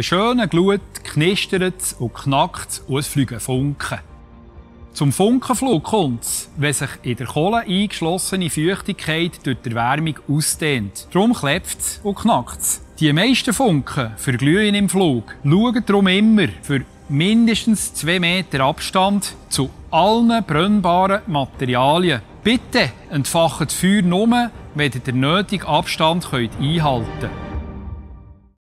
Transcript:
schönen Glut knistert es und knackt es und es fliegen Funken. Zum Funkenflug kommt es, wenn sich in der Kohle eingeschlossene Feuchtigkeit durch die Erwärmung ausdehnt. Darum klebt es und knackt es. Die meisten Funken verglühen im Flug. Schaut darum immer für mindestens 2 Meter Abstand zu allen brennbaren Materialien. Bitte entfacht das Feuer nur, wenn ihr den nötigen Abstand einhalten könnt.